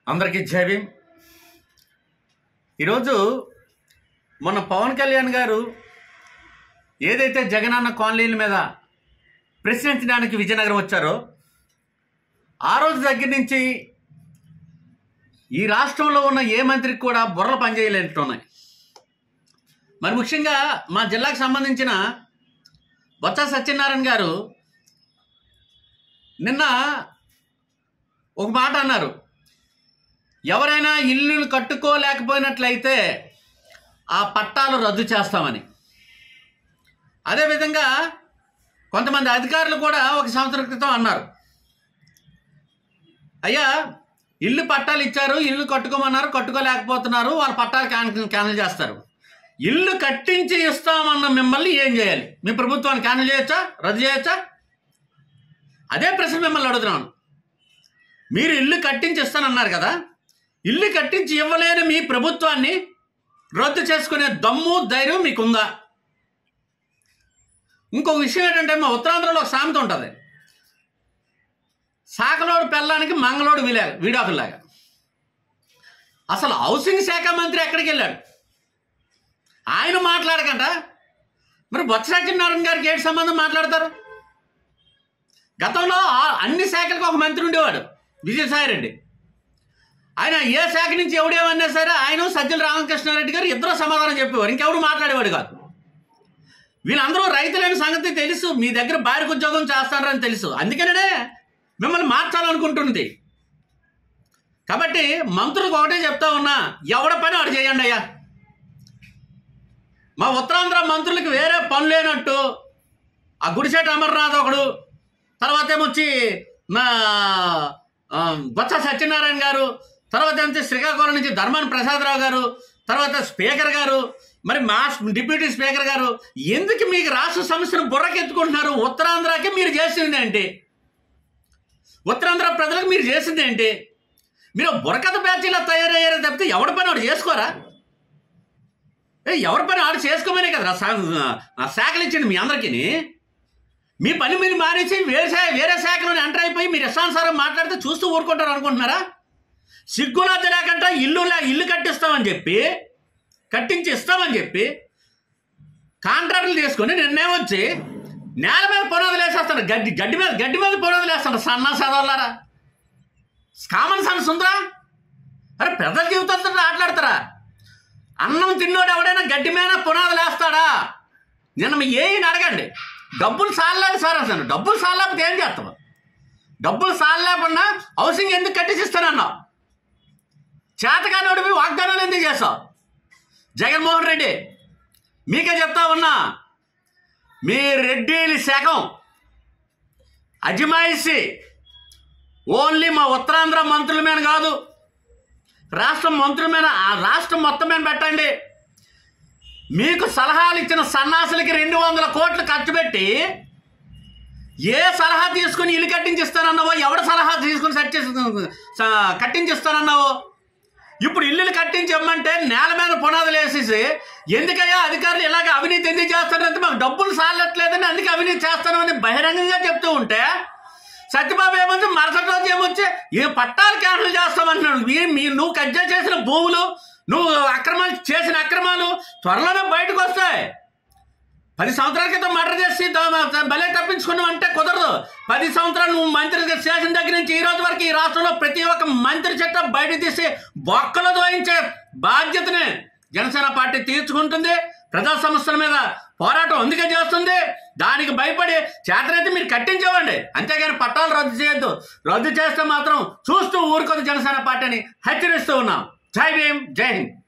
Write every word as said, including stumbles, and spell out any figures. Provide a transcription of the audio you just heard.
అందరికీ జై భీమ్. ఈరోజు మన పవన్ కళ్యాణ్ గారు ఏదైతే జగనన్న కాలనీల మీద ప్రశ్నించడానికి విజయనగరం వచ్చారో ఆ రోజు దగ్గర నుంచి ఈ రాష్ట్రంలో ఉన్న ఏ మంత్రికి కూడా బుర్రలు పనిచేయలేంటున్నాయి. మరి ముఖ్యంగా మా జిల్లాకు సంబంధించిన బొత్స సత్యనారాయణ గారు నిన్న ఒక మాట అన్నారు, ఎవరైనా ఇల్లు కట్టుకోలేకపోయినట్లయితే ఆ పట్టాలు రద్దు చేస్తామని. అదేవిధంగా కొంతమంది అధికారులు కూడా ఒక సంవత్సరం క్రితం అన్నారు, అయ్యా ఇల్లు పట్టాలు ఇచ్చారు, ఇల్లు కట్టుకోమన్నారు, కట్టుకోలేకపోతున్నారు, వాళ్ళ పట్టాలు క్యాన్సిల్ క్యాన్సిల్ చేస్తారు. ఇల్లు కట్టించి ఇస్తామన్న మిమ్మల్ని ఏం చేయాలి? మీ ప్రభుత్వాన్ని క్యాన్సిల్ చేయొచ్చా, రద్దు చేయొచ్చా? అదే ప్రశ్న మిమ్మల్ని అడుగుతున్నాను. మీరు ఇల్లు కట్టించి ఇస్తానన్నారు కదా, ఇల్లు కట్టించి ఇవ్వలేని మీ ప్రభుత్వాన్ని రద్దు చేసుకునే దమ్ము ధైర్యం మీకుందా? ఇంకో విషయం ఏంటంటే, మా ఉత్తరాంధ్రలో ఒక సామెత ఉంటుంది, సాకలోడు పెళ్ళానికి మంగళోడు వీలా వీడాకులాగా. అసలు హౌసింగ్ శాఖ మంత్రి ఎక్కడికి వెళ్ళాడు? ఆయన మాట్లాడకంట మరి బొత్స సత్యనారాయణ గారికి ఏంటి సంబంధం మాట్లాడతారు? గతంలో అన్ని శాఖలకు ఒక మంత్రి ఉండేవాడు, విజయసాయిరెడ్డి. ఆయన ఏ శాఖ నుంచి ఎవడేమన్నా సరే ఆయన సజ్జల రామకృష్ణారెడ్డి గారు ఇద్దరు సమాధానం చెప్పేవారు, ఇంకెవడు మాట్లాడేవాడు కాదు. వీళ్ళందరూ రైతులైన సంగతి తెలుసు, మీ దగ్గర భార్యకు ఉద్యోగం చేస్తారని తెలుసు, అందుకనే మిమ్మల్ని మార్చాలనుకుంటుంది. కాబట్టి మంత్రులకు ఒకటే చెప్తా ఉన్నా, ఎవడ పని వాడు చేయండి అయ్యా. మా ఉత్తరాంధ్ర మంత్రులకు వేరే పని లేనట్టు ఆ గుడిసేటి అమర్నాథ్ ఒకడు, తర్వాత ఏమొచ్చి మా బొత్స సత్యనారాయణ గారు, తర్వాత ఏమొచ్చి శ్రీకాకుళం నుంచి ధర్మాన ప్రసాదరావు గారు, తర్వాత స్పీకర్ గారు, మరి మా డిప్యూటీ స్పీకర్ గారు, ఎందుకు మీకు రాష్ట్ర సమస్యను బుర్రకెత్తుకుంటున్నారు? ఉత్తరాంధ్రకి మీరు చేసింది ఏంటి? ఉత్తరాంధ్ర ప్రజలకు మీరు చేసింది ఏంటి? మీరు బుర్రకథ బ్యాచీలా తయారయ్యారో తప్పితే ఎవరి పని ఆడు చేసుకోరా? ఏ ఎవరి పని ఆడు చేసుకోమనే కదా శాఖలు ఇచ్చింది మీ అందరికీ. మీ పని మీరు మానేసి వేరే వేరే శాఖలోనే ఎంటర్ అయిపోయి మీరు ఇష్టానుసారం మాట్లాడితే చూస్తూ ఊరుకుంటారు అనుకుంటున్నారా? సిగ్గులాత లేకుండా ఇల్లు ఇల్లు కట్టిస్తామని చెప్పి కట్టించి ఇస్తామని చెప్పి కాంట్రాక్టులు తీసుకొని నిన్నే వచ్చి నేల మీద పునాదులు వేసేస్తాడు, గడ్డి గడ్డి మీద గడ్డి మీద పునాదులు వేస్తాడు. సన్నా సదవలారా, కామన్ సెన్స్ ఉందా? అరే ప్రజల జీవితంతో ఆటలాడతారా? అన్నం తిన్నోడు ఎవడైనా గడ్డి మీద పునాదులు వేస్తాడా? నిన్న మీ ఏని అడగండి. డబ్బులు సాలలేదు సార్, అసలు డబ్బులు సాలలేకపోతే ఏం చేస్తావు? డబ్బులు సాలలేకుండా హౌసింగ్ ఎందుకు కట్టిసిస్తానన్నావు? చేతకానోడివి వాగ్దానాలు ఎందుకు చేస్తావు? జగన్మోహన్ రెడ్డి మీకే చెప్తా ఉన్నా, మీ రెడ్డిలి శాఖం అజమాయిషి ఓన్లీ మా ఉత్తరాంధ్ర మంత్రుల మీద కాదు, రాష్ట్రం మంత్రుల మీద, ఆ రాష్ట్రం మొత్తం మీద పెట్టండి. మీకు సలహాలు ఇచ్చిన సన్నాసులకి రెండు వందల కోట్లు ఖర్చు పెట్టి ఏ సలహా తీసుకుని ఇల్లు కట్టించిస్తానన్నావో, ఎవడ సలహా తీసుకుని సెట్ చేసి కట్టించిస్తానన్నావో, ఇప్పుడు ఇల్లులు కట్టించమ్మంటే నేల మీద పునాదులు వేసేసి ఎందుకయ్యా అధికారులు ఇలాగ అవినీతి ఎందుకు చేస్తారంటే మాకు డబ్బులు సాలట్లేదని అందుకే అవినీతి చేస్తానని బహిరంగంగా చెప్తూ ఉంటే, సత్యబాబు ఏమొచ్చి మరుసటి రోజు ఏమొచ్చి ఏ పట్టాలు క్యాన్సిల్ చేస్తామంటున్నాడు. మీ నువ్వు కబ్జా చేసిన భూములు, నువ్వు అక్రమాలు చేసిన అక్రమాలు త్వరలోనే బయటకు వస్తాయి. పది సంవత్సరాల క్రితం మర్డర్ చేసి భలే తప్పించుకున్నావు అంటే కుదరదు. పది సంవత్సరాలు నువ్వు మంత్రిగా చేసిన దగ్గర నుంచి ఈ రోజు వరకు ఈ రాష్ట్రంలో ప్రతి ఒక్క మంత్రి చట్టం బయట తీసి బొక్కలు దోయించే బాధ్యతని జనసేన పార్టీ తీర్చుకుంటుంది. ప్రజా సమస్యల మీద పోరాటం అందుకే చేస్తుంది. దానికి భయపడి చేతనైతే మీరు కట్టించేవండి, అంతేగాని పట్టాలు రద్దు చేయొద్దు. రద్దు చేస్తే మాత్రం చూస్తూ ఊరుకోదు జనసేన పార్టీని హెచ్చరిస్తూ ఉన్నాం. జై భీమ్, జై హింద్.